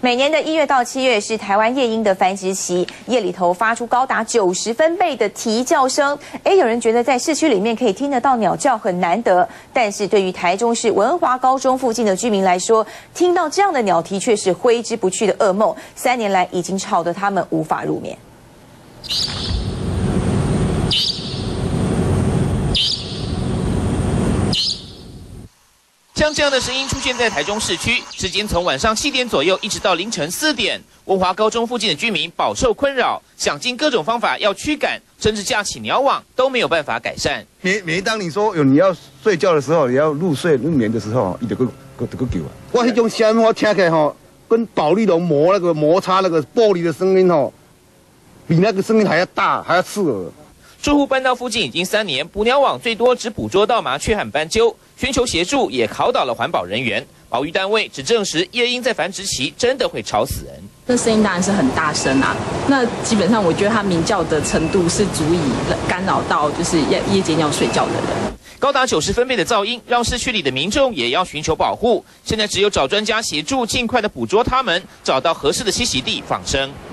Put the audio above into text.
每年的1月到7月是台湾夜莺的繁殖期，夜里头发出高达90分贝的啼叫声。有人觉得在市区里面可以听得到鸟叫很难得，但是对于台中市文华高中附近的居民来说，听到这样的鸟啼却是挥之不去的噩梦。3年来已经吵得他们无法入眠。 像这样的声音出现在台中市区，时间从晚上7点左右一直到凌晨4点，文华高中附近的居民饱受困扰，想尽各种方法要驱赶，甚至架起鸟网都没有办法改善。 每当你说你要睡觉的时候，你要入睡入眠的时候，伊就个叫啊。我迄种声我听起来吼，跟保丽龙摩擦那个玻璃的声音吼，比那个声音还要大，还要刺耳。 住户搬到附近已经3年，捕鸟网最多只捕捉到麻雀和斑鸠，寻求协助也考倒了环保人员。保育单位只证实夜莺在繁殖期真的会吵死人。 那声音当然是很大声啊，那基本上我觉得它鸣叫的程度是足以干扰到就是夜间要睡觉的人。 高达90分贝的噪音，让市区里的民众也要寻求保护。现在只有找专家协助，尽快的捕捉它们，找到合适的栖息地放生。